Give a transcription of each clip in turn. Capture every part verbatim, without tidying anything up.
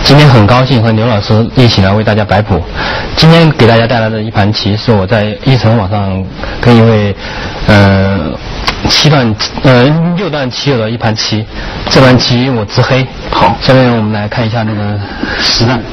今天很高兴和刘老师一起来为大家摆谱。今天给大家带来的一盘棋是我在一城网上跟一位呃七段呃六段棋友的一盘棋，这盘棋我执黑。好，下面我们来看一下那个实战。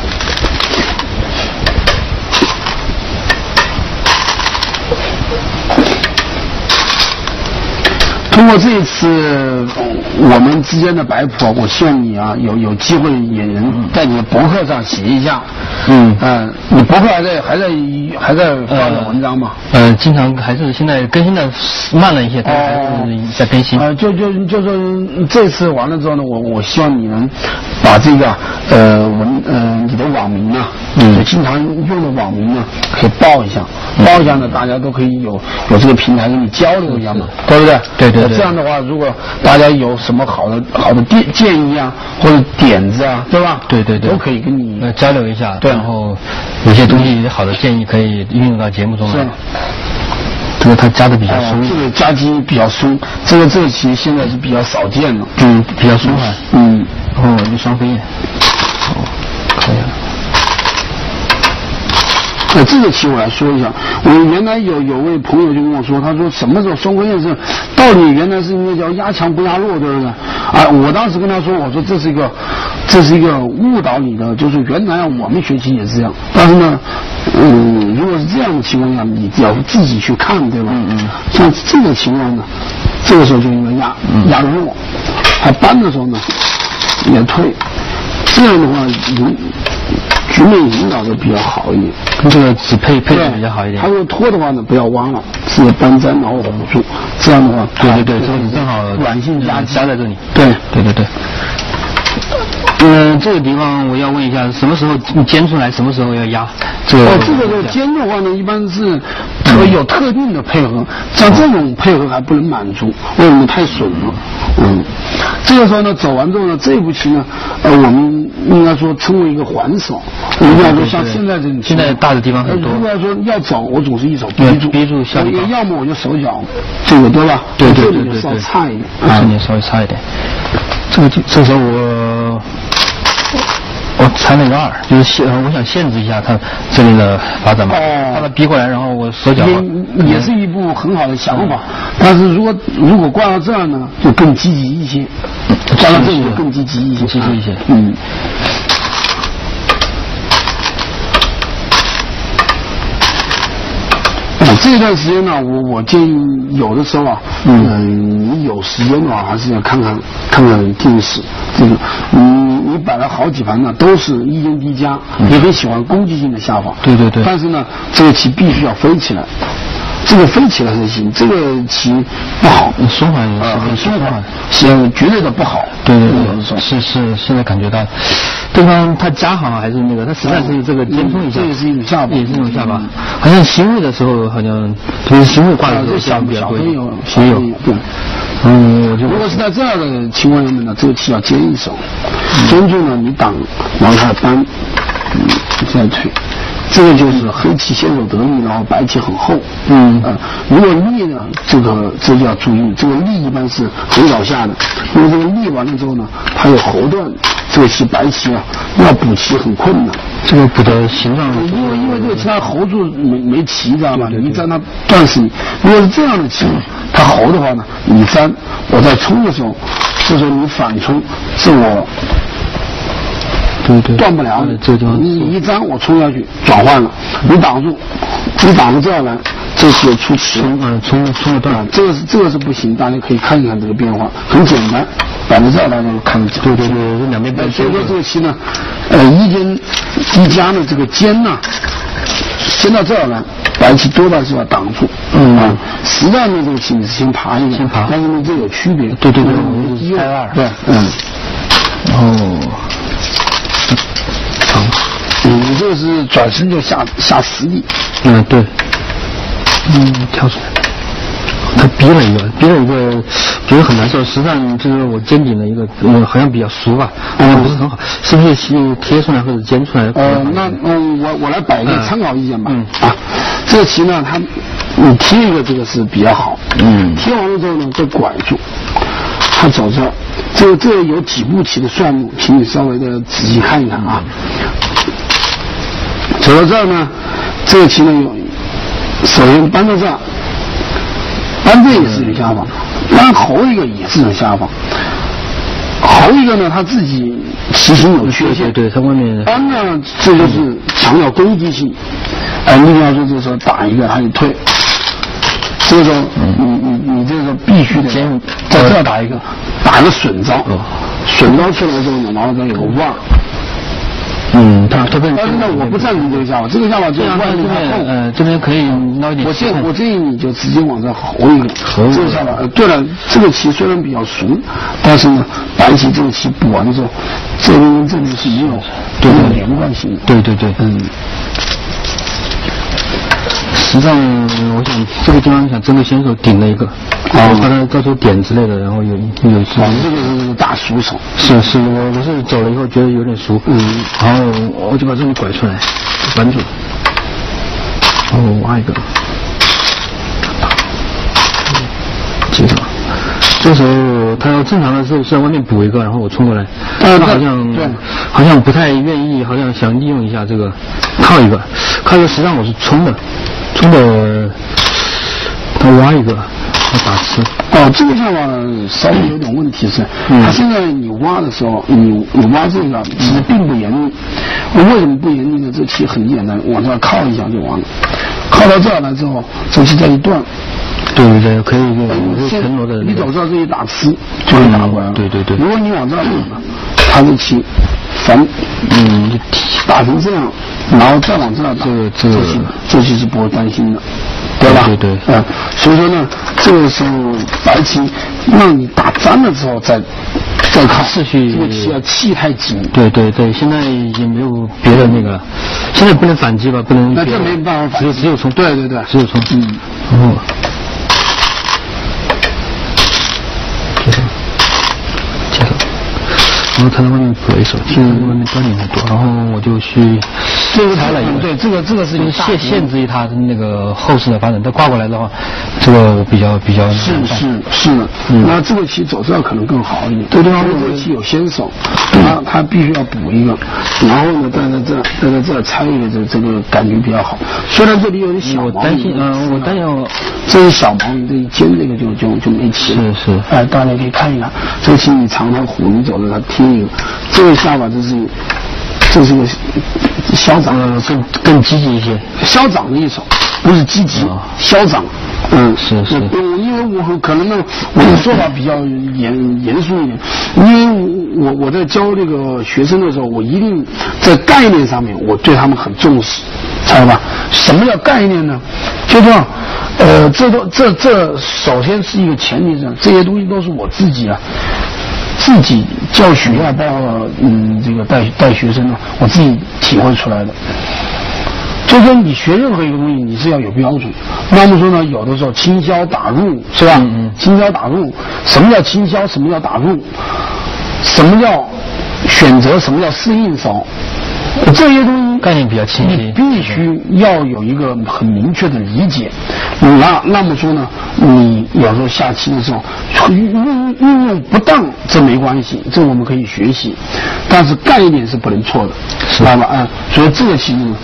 通过这一次我们之间的摆谱，我希望你啊有有机会也能在你的博客上写一下。嗯，呃，你博客还在还在还在发表文章吗？ 呃，呃经常还是现在更新的慢了一些，但是还是在更新。 呃，就就就是这次完了之后呢，我我希望你能把这个呃文呃你的网名呢，嗯，就经常用的网名呢，可以报一下，报一下呢，大家都可以有有这个平台跟你交流一下嘛，对不对？ 对对对。 这样的话，如果大家有什么好的好的建建议啊，或者点子啊，对吧？ 对对对， 都可以跟你呃交流一下。 对， 然后有些东西好的建议可以运用到节目中来。 是。 这个它加的比较松， 哦、这个夹击比较松，这个这个棋现在是比较少见的， 嗯，比较松缓， 嗯， 然后就双飞燕，哦，可以了。 呃，这个棋我来说一下，我原来有有位朋友就跟我说，他说什么时候双飞燕是道理原来是应该叫压强不压弱，对不对？啊，我当时跟他说，我说这是一个这是一个误导你的，就是原来我们学习也是这样，但是呢，嗯，如果是这样的情况下，你要自己去看，对吧？嗯嗯。像这个情况呢，这个时候就应该压压弱，他扳的时候呢也退，这样的话引局面引导的比较好一点， 跟这个只配配的比较好一点。 他如果拖的话呢，不要弯了，直接扳粘然后稳住，这样的话， 对对对，这个正好软性夹击夹在这里。 对对对对。嗯，这个地方我要问一下，什么时候尖出来，什么时候要压？这个哦，这个时候尖的话呢，一般是特有特定的配合，像这种配合还不能满足，为什么太损了？嗯，这个时候呢，走完之后呢，这步棋呢，呃，我们应该说称为一个还手。我们要说像现在这种， 现在大的地方很多。 如果要说要走，我总是一手逼住， 逼住下地方， 要么我就手脚，这个对吧？ 对对对对对， 稍微差一点， 这里稍微差一点。这个就这时候我。我踩了一个二，就是限，我想限制一下他这里的发展嘛， 哦、 把他逼过来，然后我手脚也也是一步很好的想法，但是如果如果挂到这儿呢，就更积极一些，挂到这里就更积极一些， 积极一些， 嗯。这段时间呢，我我建议有的时候啊，嗯、呃，你有时间的话，还是要看看看看电视。这个，你你摆了好几盘呢，都是一间低加，嗯、也很喜欢攻击性的下法。 对对对。 但是呢，这个棋必须要飞起来，这个飞起来才行。这个棋不好， 松缓也是很松缓，是绝对的不好。 对对对，是是，现在感觉到，对方他夹好还是那个，他实在是这个尖冲一下， 这也是一种下法， 也是一种下法。好像行位的时候，好像特别是行位挂的时候， 小比较多。 也有， 也有。 对。嗯，如果是在这样的情况下面呢，这个棋要尖一手，尖住呢，你挡，然后它扳，嗯，再退。这个就是黑棋先手得力，然后白棋很厚。嗯呃，如果力呢，这个这就要注意，这个力一般是很少下的，因为这个力完了之后呢，它有喉断，这个棋白棋啊要补棋很困难。 这个补的形状， 因为因为这个棋它喉住没没棋，知道吗？你一粘它断死你。如果是这样的棋，它喉的话呢，你粘，我在冲的时候，这时候你反冲，是我。 对对， 断不了， 这个地方你一粘我冲下去转换了，你挡住，你挡住这样来，这是出棋， 冲嗯冲冲了断， 这个是这个是不行，大家可以看一看这个变化，很简单，摆在这儿大家看得见。 对对对，这两边摆。 所以说这个棋呢，呃，一间一家呢这个尖呢，尖到这儿来，白棋多半是要挡住，嗯啊，实战呢这个棋你是先爬一下， 先爬， 但是呢这有区别， 对对对，一开二， 对，嗯， 哦。 嗯，你这个是转身就下下实力。 嗯，对。嗯，跳出来。他逼了一个，逼了一个，觉得很难受。实际上就是我尖顶的一个，嗯，好像比较熟吧，嗯，不是很好，是不是贴出来或者尖出来？ 呃，那嗯，我我来摆一个参考意见吧。嗯啊，这个棋呢，它你贴一个这个是比较好。嗯，贴完了之后呢，再拐住。 它走这，这这有几步棋的算目，请你稍微的仔细看一看啊。走到这儿呢，这个棋呢有，首先搬到这儿，搬这也是有下方，搬后一个也是有下方。后一个呢，他自己棋形有缺陷， 对，他外面搬呢，这就是强调攻击性。哎，你比方说这时候打一个，他就退。这个时候，你你你这个时候必须得在这儿打一个，打一个损招，损招出来之后呢，然后再有个腕。 嗯，他特别。 但是呢，我不赞成这个下法，这个下法就是外面太厚。 呃，这边可以捞一点。 我建我建议你就直接往这吼一个。这个下法，呃，对了，这个棋虽然比较熟，但是呢，白棋这个棋补完的时候，这边跟这边是没有没有连贯性的。 对对对，嗯。实际上，我想这个地方想针对选手顶了一个，然后怕他到时候点之类的，然后有有一些。 哦，这个是大熟手。 是是，我我是走了以后觉得有点熟，嗯，然后我就把这里拐出来，扳住，然后挖一个，接着，这时候他要正常的时候是在外面补一个，然后我冲过来，他好像对，好像不太愿意，好像想利用一下这个靠一个，靠一个实际上我是冲的。冲的，他挖一个，他打吃。 哦，这个下法稍微有点问题是，嗯、他现在你挖的时候，你你挖这个其实并不严厉。为什么不严厉呢？这棋很简单，往这靠一下就完了。靠到这儿来之后，这棋再一断。 对对对，可以用腾挪的。 你走这儿这一打吃就会打过来了。 嗯、对对对。 如果你往这儿走呢，他这棋反嗯打成这样，然后再往这儿打， 这个这个这棋是不会担心的，对吧？ 对对。 嗯，所以说呢，这个时候白棋让你打粘了之后再再靠， 次序这个棋要气太紧。 对对对，现在也没有别的那个，现在不能反击吧？不能。 那这没办法， 只有只有冲。 对对对， 只有冲。嗯。然后。接着，接着，然后他在外面补了一手，其实外面端点很多，然后我就去拆了一个。 对，这个这个是限限制于他的那个后世的发展。他挂过来的话，这个我比较比较是是是的。嗯、那这个棋走这可能更好一点。对对，因为这个棋有先手，他他必须要补一个，然后呢，再在这再在这拆一个，这这个感觉比较好。虽然这里有点小毛病， 我担心，嗯、呃，我担心这是小毛病，这一尖这个就就就没棋了。 是是。 哎，大家可以看一看，这个棋你长它虎，你走着它贴一个，这个下法这是这是个消长， 呃，更更积极一些， 消长的一手，不是积极，消长。嗯， 是是。 因为我可能呢，我的说法比较严严肃一点，因为我我在教这个学生的时候，我一定在概念上面我对他们很重视，知道吧？什么叫概念呢？就说，呃，这都这这首先是一个前提上，这些东西都是我自己啊。自己教学啊，包括嗯这个带带学生啊，我自己体会出来的。就说你学任何一个东西，你是要有标准。那么说呢，有的时候轻销打入是吧？嗯嗯。轻销打入，什么叫轻销？什么叫打入？什么叫选择？什么叫适应手？这些东西概念比较清晰， 你必须要有一个很明确的理解。那那么说呢，你有时候下棋的时候运运运用不当，这没关系，这我们可以学习。但是概念是不能错的，知道吧？啊、嗯，所以这个棋呢，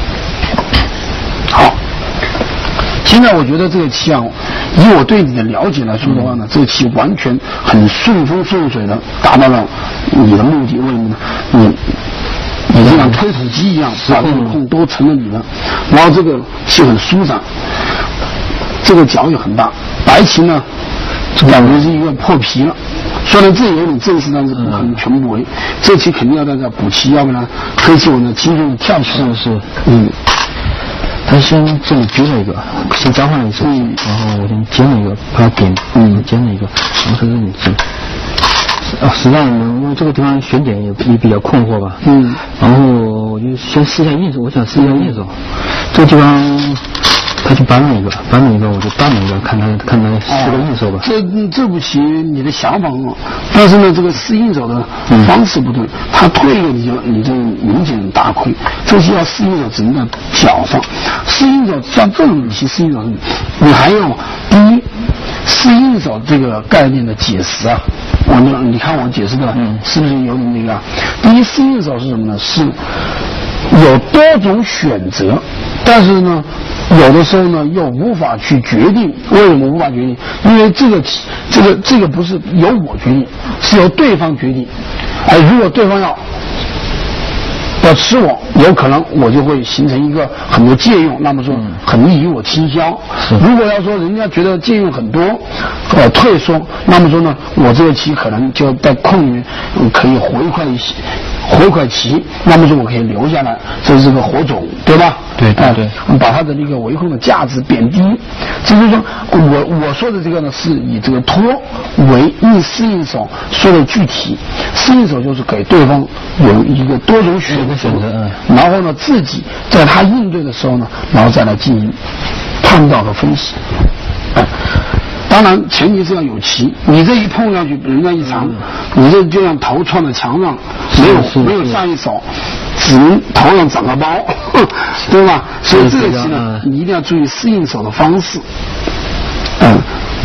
好。现在我觉得这个棋啊，以我对你的了解来说的话呢，这个棋完全很顺风顺水的达到了你的目的。为什么呢？你。你就像推土机一样，把这个空都成了你的，然后这个棋很舒展，这个角也很大。白棋呢，就感觉是一个破皮了。虽然这有点正式，但是不可能全部为。这棋肯定要在这补棋，要不然黑棋我呢轻松跳起来。 是是， 嗯。 他先这里丢了一个，先交换了一手，嗯、然后我先尖了一个，把它点，嗯，尖了一个，然后在这里进。啊，实际上因为这个地方选点也也比较困惑吧，嗯，然后我就先试一下应手，我想试一下应手，这个地方他就搬了一个，搬了一个，我就搬了一个，看他看他试个应手吧。 这这步棋你的想法好，但是呢，这个试应手的方式不对，嗯、他退一个你就你就明显大亏。这棋要试应手只能在脚上，试应手像这种棋试应手，你还要第一。 四应手这个概念的解释啊，我们你看我解释的嗯是不是有点那个？第一，四应手是什么呢？是有多种选择，但是呢，有的时候呢又无法去决定。为什么无法决定？因为这个这个这个不是由我决定，是由对方决定。哎，如果对方要要吃我，有可能我就会形成一个很多借用，那么说很利于我倾销。如果要说人家觉得借用很多，呃退缩，那么说呢，我这个棋可能就在空里面、嗯、可以活一块活一块棋，那么说我可以留下来，这是个火种，对吧？ 对对对， 呃、把它的那个围控的价值贬低。这就是说我我说的这个呢，是以这个托为一四应手说的具体，四应手就是给对方有一个多种选择。 选择， 嗯，然后呢，自己在他应对的时候呢，然后再来进行判断和分析。哎，当然前提是要有棋，你这一碰上去，人家一长，嗯、你这就像头撞在墙上，没有没有下一手，只能头上长个包，对吧？所以这个棋呢，你一定要注意四应手的方式。嗯，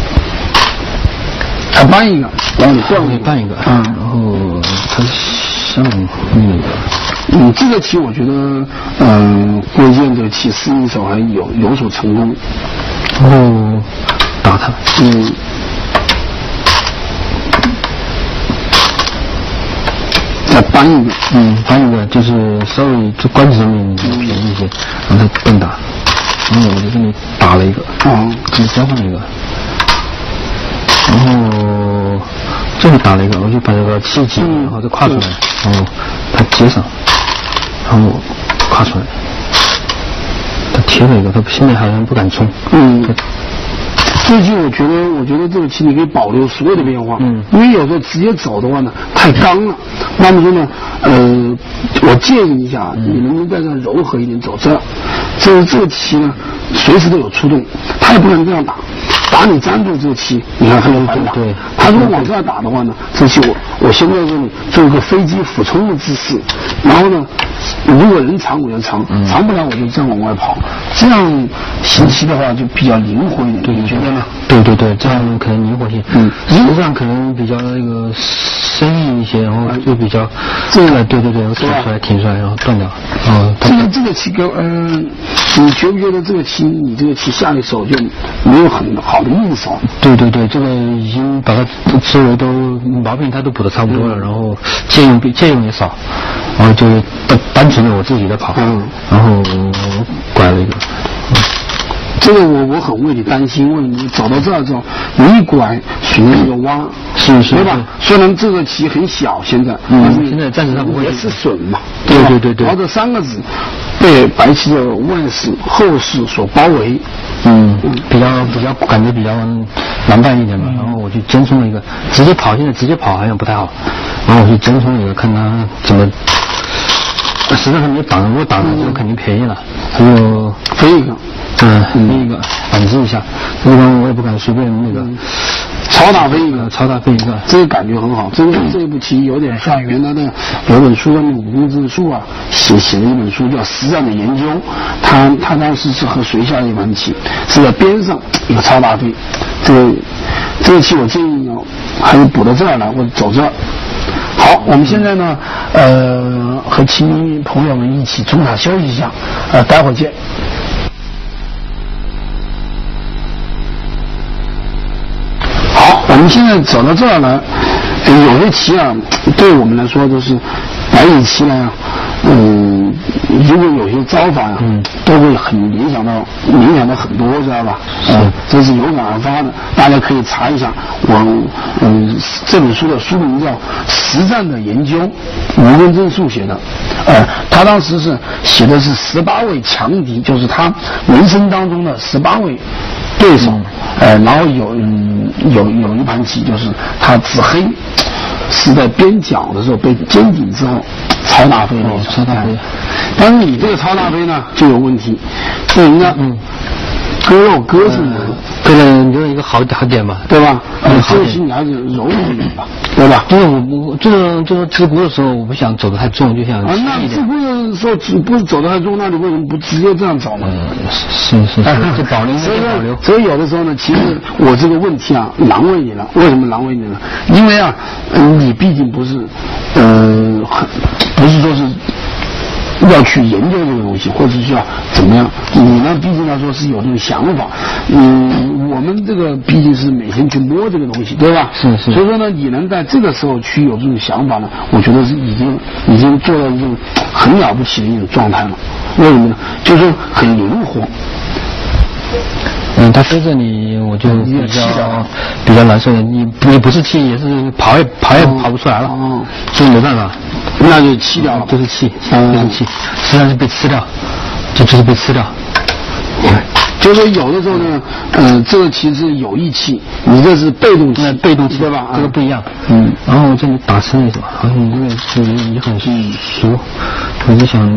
再搬一个，然后你换一个，搬一个，嗯，然后它像那个。 嗯，这个棋我觉得，嗯、呃，郭建这个棋四应手还有有所成功。 然后打他， 嗯，再搬一个， 嗯，搬一个就是稍微就官子上面便宜一些，然后他笨打，然后我就这里打了一个， 嗯， 只交换了一个，然后这里打了一个，我就把这个气挤，然后再跨出来，然后他接上。然后跨出来，他贴了一个，他现在好像不敢冲。 嗯，最近我觉得，我觉得这个棋你可以保留所有的变化。嗯，因为有时候直接走的话呢，太刚了。那么说呢，呃，我建议一下，你能不能在这柔和一点走这？这这个棋呢，随时都有出动，他也不能这样打。打你粘住这个棋，你看很有反打。对，他如果往这打的话呢，这棋我我先在这里做一个飞机俯冲的姿势，然后呢，如果人长我就长，嗯、长不了我就这样往外跑，这样行棋的话就比较灵活一点。对，你觉得呢？ 对对对，这样可能灵活性，嗯，实际上可能比较那个生硬一些，然后就比较这个对对对，挺出来挺出来，然后断掉。哦， 这个这个棋跟嗯、呃，你觉不觉得这个棋你这个棋下一手就没有很好的应手？ 对对对，这个已经把它周围都毛病它都补得差不多了，嗯、然后借用借用也少，然后就单单纯的我自己在跑，嗯，然后拐了一个。嗯这个我我很为你担心，为你走到这儿之后，你一拐属于一个弯， 是是， 对吧？虽然这个棋很小，现在， 嗯，但是现在暂时上不会也是损嘛， 对对对对。 然后这三个子被白棋的外势、后势所包围， 嗯，比较比较感觉比较难办一点吧。嗯、然后我就真冲了一个，直接跑，现在直接跑好像不太好，然后我就真冲了一个，看他怎么。实际上他没有挡，如果挡了就肯定便宜了，他就飞一个。 嗯，飞一个，反制一下，这个我也不敢随便那个，嗯、 超大飞一个， 超大飞一个， 这个感觉很好。这个这步棋有点像原来的有本书，那武功之术啊，写写了一本书叫《实战的研究》，他他当时是和谁下的一盘棋，是在边上一个超大飞，这个这个棋我建议呢，还是补到这儿来或者走这儿。好，我们现在呢，呃，和棋迷朋友们一起中场休息一下，呃，待会儿见。好，我们现在走到这儿来，呃、有些棋啊，对我们来说都是白棋棋呢，嗯，如果有些招法呀、啊，嗯，都会很影响到影响到很多，知道吧？嗯，这是有感而发的，大家可以查一下。我嗯，这本书的书名叫《实战的研究》，吴根正树写的。呃，他当时是写的是十八位强敌，就是他人生当中的十八位对手。嗯、呃，然后有嗯有有一盘棋，就是他紫黑是在边角的时候被尖顶之后超大飞了， 超大飞。 但是你这个超大飞呢就有问题，对人家嗯割肉割是割了留了一个好好点吧， 对吧？ 嗯， 这个棋你还是柔一点吧，对吧？ 因为我我这个这个自锅的时候，我不想走得太重，就想啊，那自锅的时候只不是走得太重，那你为什么不直接这样走呢？ 嗯，是是是，这保留所以保留。 所以有的时候呢，其实我这个问题啊，难为你了。为什么难为你呢？因为啊，嗯、你毕竟不是，呃，不是说是。要去研究这个东西，或者是要怎么样？你呢，毕竟来说是有这种想法。嗯，我们这个毕竟是每天去摸这个东西，对吧？ 是是。 所以说呢，你能在这个时候去有这种想法呢，我觉得是已经已经做到这种很了不起的一种状态了。为什么呢？就是很灵活。 嗯，他飞着你，我就比较比较难受的。你你不是气，也是跑也跑也跑不出来了， 哦， 所以没办法， 那就气掉了， 就是气， 嗯、 就是气，实际上是被吃掉，就就是被吃掉。 就是有的时候呢，呃，这个其实有义气，你这是被动气， 被动气对吧？ 这个不一样。 嗯， 然后这里打吃那种，好像这个是也很熟，我就想，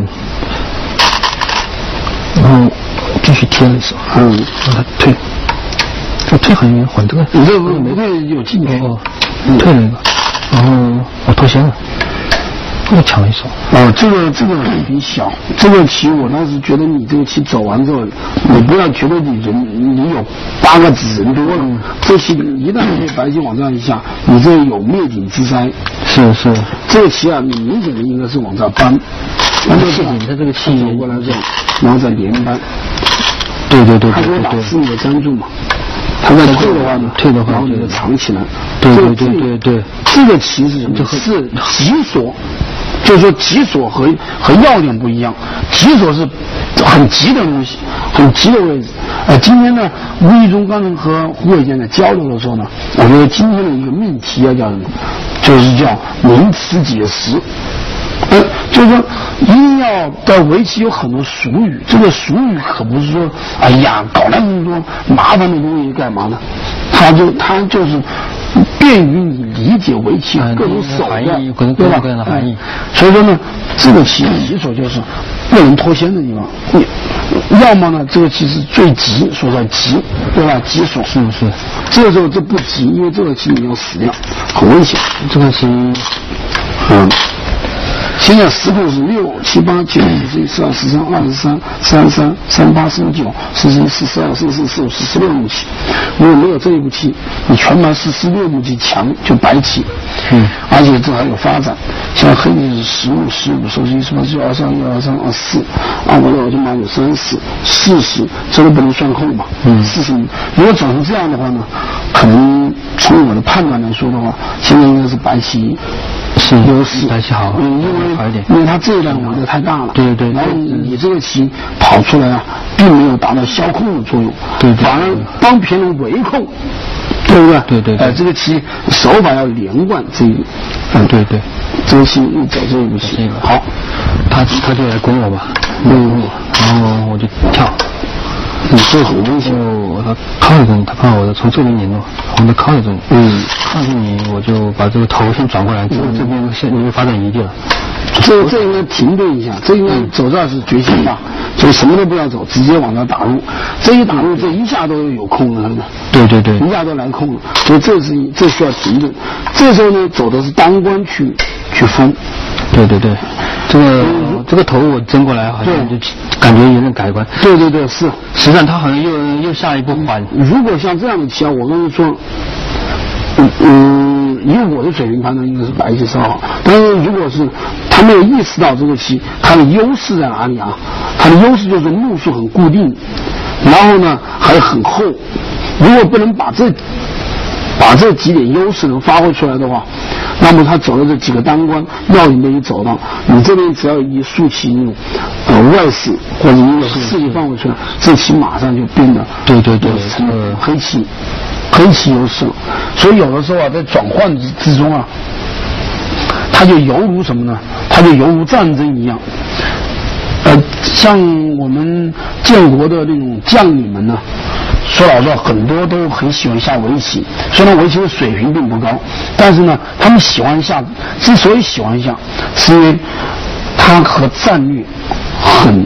然后继续贴了一手， 嗯， 让他退，这退好像缓这个， 你这不没退有进退， 哦，退了一个，然后我脱先了。又抢了一手哦，这个这个水平小，这个棋我当时觉得你这个棋走完之后，你不要觉得你人你有八个子人多了，嗯、这棋一旦被白棋往这样一下，你这有灭顶之灾。 是是， 这个棋啊，你明显的应该是往这搬， 然后谢谢你的这个棋走过来之后，然后再连扳。 对对对对对对， 他给我打四个粘住嘛。他在退的话呢， 退的话， 然后你就藏起来。 对对对对对， 这个棋是什么？是急锁，就是说急锁和和要点不一样。急锁是很急的东西，很急的位置。呃，今天呢，无意中刚才和胡伟健在交流的时候呢，我觉得今天的一个命题啊，叫什么？就是叫名词解释。呃，就是说，一定要在围棋有很多俗语，这个俗语可不是说，哎呀，搞那么多麻烦的东西干嘛呢？它就它就是便于你理解围棋各种手段， 嗯、 对吧？ 各种含义。 所以说呢，这个棋急手就是不能脱先的地方。你要么呢，这个棋是最急，所在急，对吧？急手是不是？ 这个时候这不急，因为这个棋你要死掉，很危险。 这个棋， 嗯。现在时控是六七八九十一十二十三二十三三三三八三九四十一四十二四四四五四十六目棋。如果没有这一步棋，你全盘四十六目棋强就白棋。 嗯， 而且这还有发展。像黑棋是十五十五十一十八十九二三一二三二四二五六就满有三十四十，这都不能算后嘛。 嗯， 四十。如果走成这样的话呢，可能从我的判断来说的话，现在应该是白棋。 是优势， 白棋好， 嗯，因为好一点， 因为它这一量玩的太大了， 对对， 然后你这个棋跑出来啊，并没有达到消控的作用， 对， 反而帮别人围控，对不对？ 对对， 呃，这个棋手法要连贯这一个， 嗯，对对， 这个棋又走这一步棋，好， 他他就来攻我吧， 嗯， 然后我就跳。 你这很危险。 我他靠一阵，他怕我从这边拧了，我再靠一阵。 嗯， 靠近你，我就把这个头先转过来，这嗯、 这边先你会发展余地了。 这这应该停顿一下，这应该走这是决心吧，就什么都不要走，直接往那打入。这一打入，这一下都有空了， 对对对， 一下都来空了，所以这是这需要停顿。这时候呢，走的是单关去去封。 对对对，这个、嗯、这个头我争过来，好像就感觉有点改观。 对对对，是。 实际上他好像又又下一步缓。 如果像这样的棋啊，我跟你说，嗯嗯，以我的水平判断，应该是白棋稍好。但是如果是他没有意识到这个棋它的优势在哪里啊？它的优势就是目数很固定，然后呢还很厚。如果不能把这把这几点优势能发挥出来的话，那么他走的这几个单关要你没走到，你这边只要一竖起那种呃外势或者一个势力范围出来，这棋马上就变得对对对成了黑棋，黑棋优势。所以有的时候啊，在转换之之中啊，它就犹如什么呢？它就犹如战争一样。呃，像我们建国的那种将领们呢。说老实话，很多都很喜欢下围棋，虽然围棋的水平并不高，但是呢，他们喜欢下，之所以喜欢下，是因为它和战略很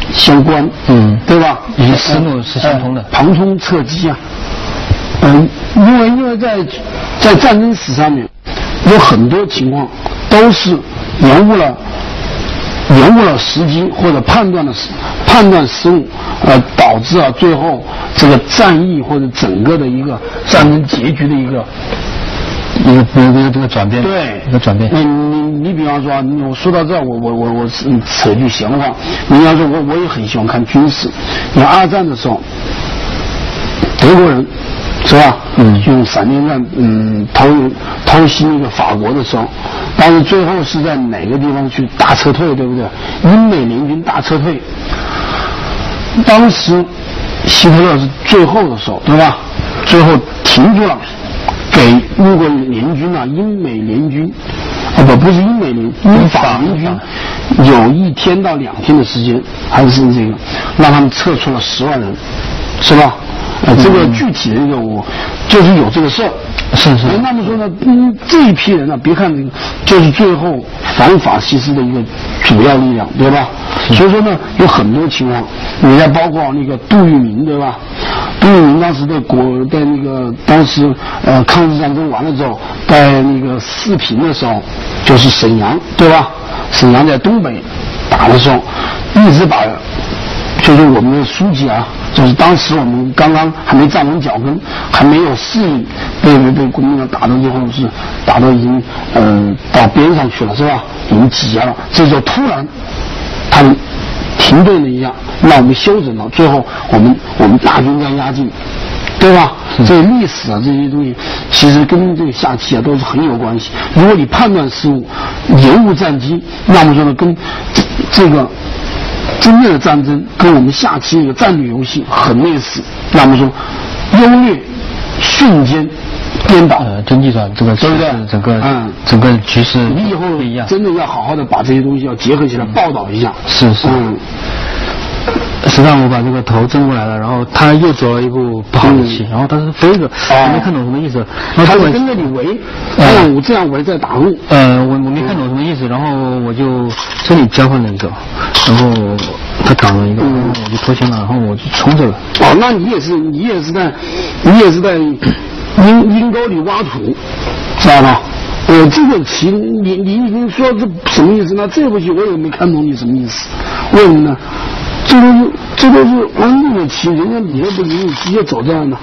相关， 嗯， 对吧？ 以及思路是相通的， 呃、旁冲侧击啊。嗯，因为因为在在战争史上面有很多情况都是延误了延误了时机或者判断的判断失误，呃，导致啊最后这个战役或者整个的一个战争结局的一个一个一个这个转变， 对， 一个转变。 你你你比方说啊，我说到这儿，我我我我是扯句闲话，你要说我我也很喜欢看军事，你二战的时候，德国人。是吧？嗯，用闪电战，嗯，偷偷袭那个法国的时候，但是最后是在哪个地方去大撤退，对不对？英美联军大撤退，当时希特勒是最后的时候，对吧？最后停住了，给英国联军啊，英美联军啊不不是英美联，英法联军有一天到两天的时间，还是这个让他们撤出了十万人，是吧？呃，这个具体的这个我就是有这个事儿， 是是。 那么说呢，嗯，这一批人呢，别看这个，就是最后反法西斯的一个主要力量，对吧？所以说呢，有很多情况，你再包括那个杜聿明，对吧？杜聿明当时在国在那个当时呃抗日战争完了之后，在那个四平的时候，就是沈阳，对吧？沈阳在东北打的时候，一直把。就是我们的书记啊，就是当时我们刚刚还没站稳脚跟，还没有适应，被被国民党打到最后是打到已经呃到边上去了，是吧？已经挤压了，这时候突然他们停顿了一下，让我们休整了，最后我们我们大军在压境，对吧？这个历史啊这些东西，其实跟这个下棋啊都是很有关系。如果你判断失误，延误战机，那么说呢，跟这这个。真正的战争跟我们下棋这个战略游戏很类似，那么说优劣瞬间颠倒， 呃，真计算这个对不对？ 整个嗯， 整个局势你以后真的要好好的把这些东西要结合起来报道一下。 是是。嗯。实际上我把这个头正过来了，然后他又走了一步不好的棋，嗯、然后他是飞着，我、哦、没看懂什么意思。 然后他是跟着你围，嗯，我这样围在打路。 呃，我我没看懂什么意思，然后我就这里交换了一个，然后他挡了一个，嗯、我就脱先了，然后我就冲着了。 哦，那你也是，你也是在，你也是在阴阴沟里挖土，知道吧？呃，这个棋你你已经说这什么意思呢？这部棋我也没看懂你什么意思，为什么呢？这都是这都是安定的棋，人家理都不理你，直接走这样的。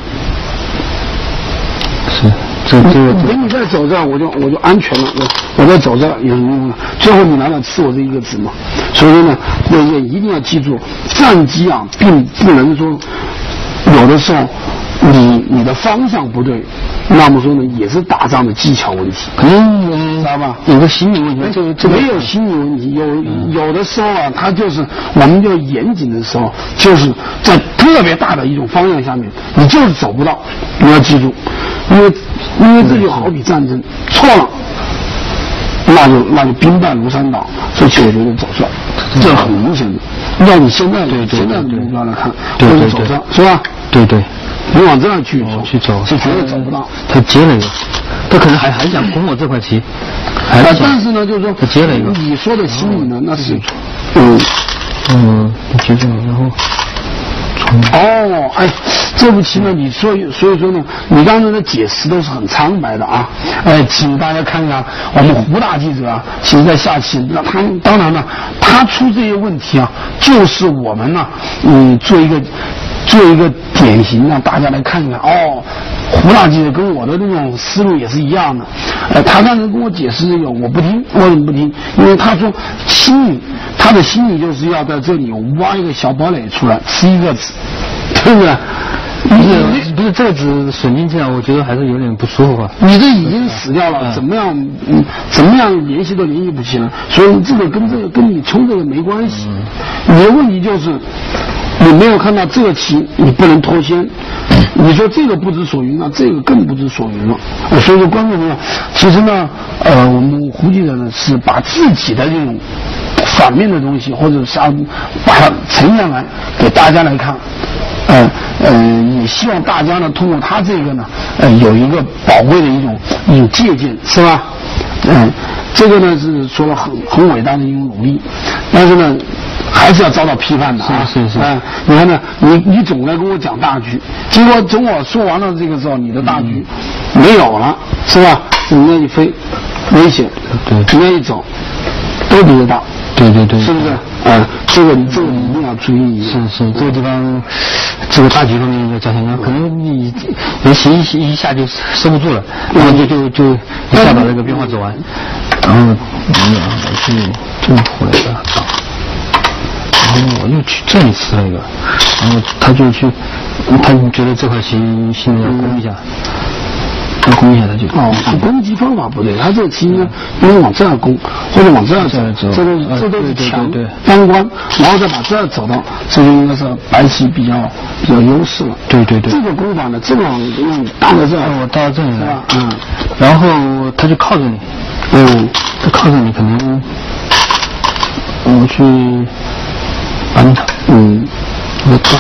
是，这这个。 等你再走这样，我就我就安全了，我我再走这有什么用呢？最后你拿来吃我这一个子嘛。所以说呢，我也一定要记住，战机啊，并不能说有的时候你你的方向不对。那么说呢，也是打仗的技巧问题， 可能嗯， 知道吧？ 有个心理问题，这个这个没有心理问题，有有的时候啊，它就是我们就严谨的时候，就是在特别大的一种方向下面，你就是走不到，你要记住，因为因为这就好比战争，错了，那就那就兵败如山倒，这就觉得走错，这很明显的。要你现在对对现在的目标来看， 对对对， 走错是吧？ 对对。 你往这样去走， 去走是绝对走不到。 他接了一个，他可能还还想攻我这块棋，还啊，但是呢，就是说他接了一个。 你说的心理呢，那是， 嗯嗯，接着然后。 哦，哎，这步棋呢，你说，所以说呢，你刚才的解释都是很苍白的啊。哎，请大家看一下，我们胡大记者啊，其实在下棋，那他当然呢，他出这些问题啊，就是我们呢，嗯，做一个。做一个典型让大家来看一看哦，胡大记者跟我的那种思路也是一样的。呃，他刚才跟我解释这个，我不听，为什么不听？因为他说心理，他的心理就是要在这里挖一个小堡垒出来，吃一个子，对不对？ 不是不是这个子损进去啊，我觉得还是有点不舒服啊。 你这已经死掉了，嗯、怎么样？嗯，怎么样联系都联系不起来，所以这个跟这个跟你冲这个没关系。嗯、你的问题就是。你没有看到这个棋，你不能脱先。你说这个不知所云，那这个更不知所云了。呃、所以说，观众朋友，其实呢，呃，我们胡记者呢是把自己的这种反面的东西，或者是把它呈现来给大家来看。呃呃，也希望大家呢通过他这个呢，呃，有一个宝贵的一种一种借鉴，是吧？嗯、呃，这个呢是说了很很伟大的一种努力，但是呢。 还是要遭到批判的啊。 是是是。 哎、呃，你看呢，你你总来跟我讲大局，结果等我说完了这个时候，你的大局没有了，是吧？你那一飞，危险， 对， 你那一走，都比得大。 对对对， 是不是？嗯，这个这个一定要注意。 是是，这个地方，这个大局方面要加强，可能你人行一一下就收不住了，然后就就就一下把这个变化走完，然后你俩我去这么回来的，然后我又去这里吃了一个，然后他就去，他觉得这块棋现在要攻一下。要攻一下他就哦，是攻击方法不对，他这个棋呢，应该往这儿攻，或者往这儿走，这都这都是强当官，然后再把这儿走到，这就应该是白棋比较比较优势了。 对对对， 这个攻法呢，这个用搭到这儿， 我搭到这里来， 嗯， 然后他就靠着你， 嗯， 他靠着你，可能我去扳他， 嗯， 我断。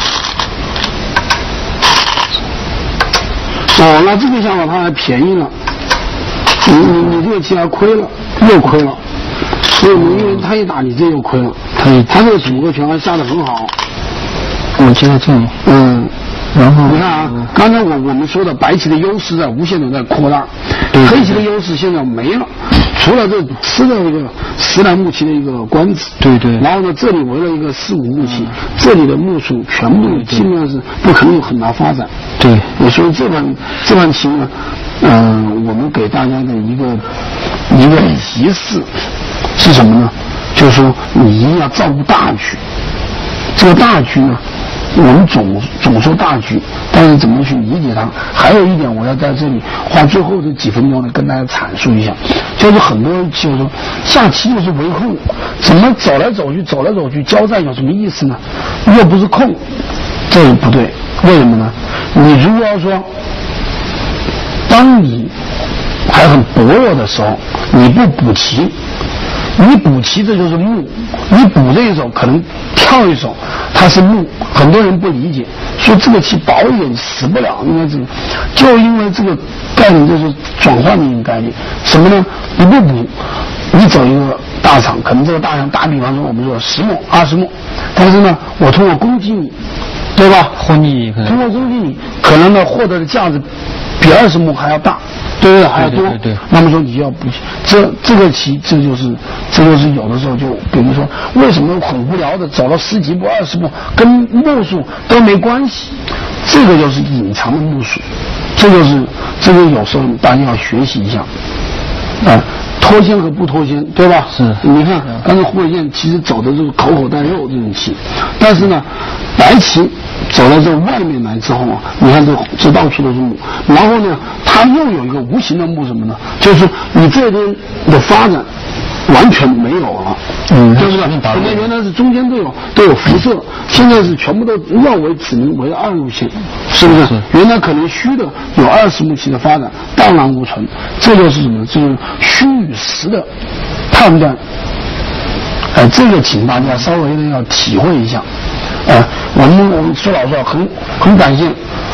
哦，那这个想法他还便宜了，你你你这个棋还亏了，又亏了，所以因为他一打你这又亏了，他一他这个组合拳还下得很好。 我接在这里， 嗯， 然后你看啊，刚才我我们说的白棋的优势在无限的在扩大，黑棋的优势现在没了，除了这吃的这个十来目棋的一个官子， 对对， 然后呢这里围了一个四五目棋，这里的目数全部基本上是不可能有很大发展。 对， 所以这盘这盘棋呢，嗯、呃，我们给大家的一个一个提示是什么呢？就是说你一定要照顾大局。这个大局呢，我们总总说大局，但是怎么去理解它？还有一点，我要在这里花最后这几分钟呢，跟大家阐述一下，就是很多人就是说下棋就是围控，怎么走来走去，走来走去交战有什么意思呢？又不是控，这也不对。为什么呢？你如果要说，当你还很薄弱的时候，你不补棋，你补棋这就是目，你补这一手可能跳一手，它是目，很多人不理解，说这个棋薄一点死不了，因为这个，就因为这个概念就是转换的一个概念，什么呢？你不补，你走一个大场，可能这个大场打比方说我们说十目、二十目，但是呢，我通过攻击你。对吧？ 轰你， 通过攻击你，可能呢获得的价值比二十目还要大，对不对？还要多。 对对对对， 那么说你就要补，这这个棋，这就是这就是有的时候就，比如说为什么很无聊的走到十几步、二十步，跟目数都没关系，这个就是隐藏的目数，这就是这个有时候大家要学习一下，啊。脱先和不脱先，对吧？ 是。 你看，刚才胡伟健其实走的就是口口带肉这种棋，但是呢，白棋走到这外面来之后啊，你看这这到处都是目，然后呢，它又有一个无形的目什么呢？就是你这边的发展完全没有了，嗯，对不对？我们原来是中间都有都有辐射，现在是全部都绕为只能围二路线，是不是？是原来可能虚的有二十目棋的发展荡然无存，这就是什么？就是虚与实的判断。哎、呃，这个请大家稍微的要体会一下。哎、呃，我们我们说老实话，很很感谢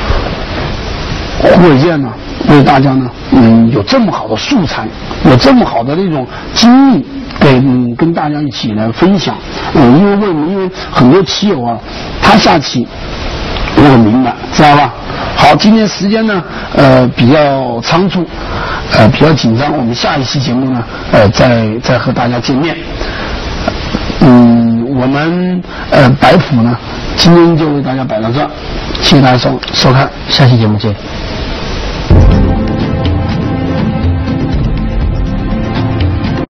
胡伟健呢，为大家呢，嗯，有这么好的素材，有这么好的那种经历，给嗯跟大家一起来分享。嗯，因为为什么？因为很多棋友啊，他下棋我很明白，知道吧？好，今天时间呢，呃，比较仓促，呃，比较紧张，我们下一期节目呢，呃，再再和大家见面。嗯，我们呃白虎呢，今天就为大家摆到这儿，谢谢大家收收看， 下期节目见。